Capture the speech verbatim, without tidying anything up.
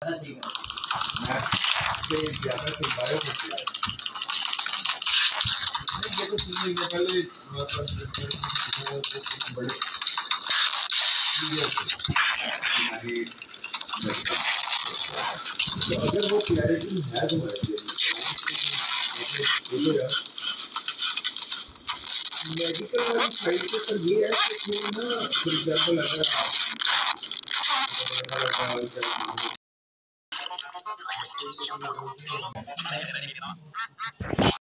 से ज़्यादा सिलवाया करते हैं। नहीं देखो तीन महीने पहले मतलब बड़े तो अगर वो क्लैरिटी है तुम्हारे लिए बोलो यार मेडिकल वाली साइड पे पर ये है कि वो ना फॉर एग्जांपल अगर